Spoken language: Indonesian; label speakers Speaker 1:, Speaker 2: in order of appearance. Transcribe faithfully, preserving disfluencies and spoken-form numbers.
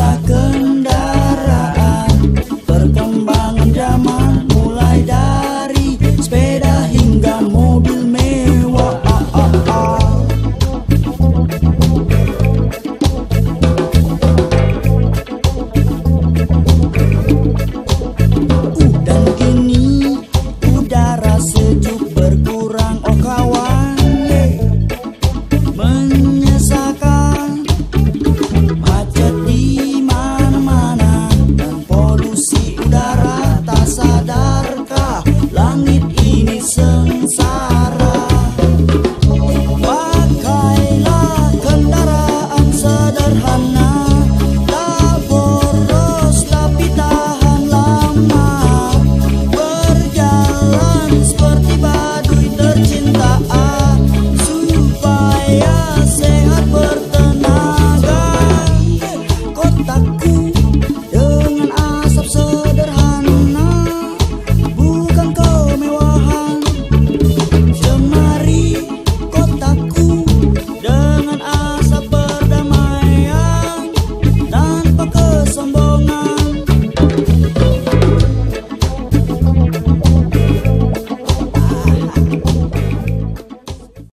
Speaker 1: jumlah kendaraan, perkembangan zaman mulai dari sepeda hingga mobil mewah. Dan kini udara sejuk berkurang, oh kawan, menyesakan macet di mana-mana dan polusi udara. Tak sadarkah langit ini sengsara? Pakailah kendaraan sederhana,